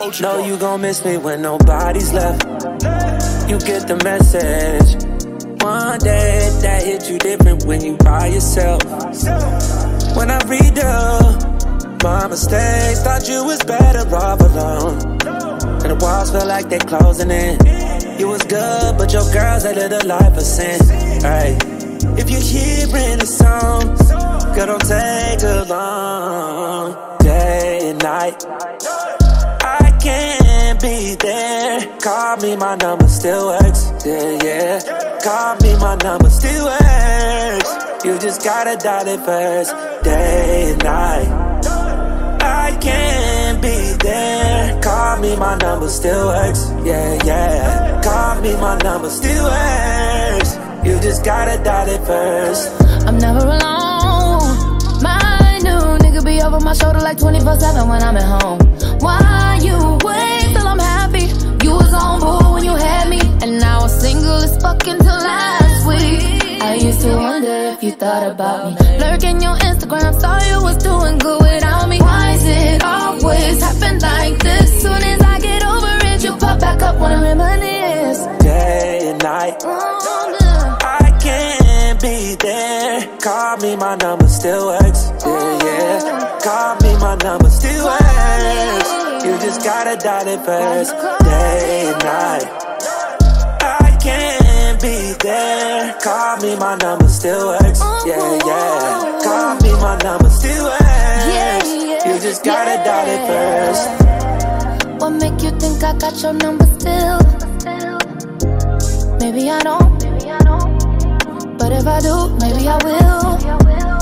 Know you gon' miss me when nobody's left. You get the message. One day that hit you different when you by yourself. When I read my mistakes, thought you was better off alone. And the walls feel like they're closing in. You was good, but your girl's a little life of sin. Hey, if you're hearing a song, girl, don't take too long. Day and night, I can't be there. Call me, my number still works. Yeah, yeah. Call me, my number still works. You just gotta dial it first. Day and night, I can't be there. Call me, my number still works. Yeah, yeah. Call me, my number still works. You just gotta dial it first. I'm never alone. My new nigga be over my shoulder like 24/7 when I'm at home. Why you wait till I'm happy? You was on board when you had me, and now I'm single as fuck until last week. I used to wonder if you thought about me. Lurking your Instagram, saw you was doing good without me. Why is it always happen like this? Soon as I get over it, you pop back up, wanna reminisce. Day and night, I can't be there. Call me, my number still works. Yeah, yeah. Call me, my number still works. You just gotta dial it first. Day and night, I can't be there. Call me, my number still works. Yeah, yeah. Call me, my number still works. You just gotta dial it first. What make you think I got your number still? Maybe I don't. But if I do, maybe I will.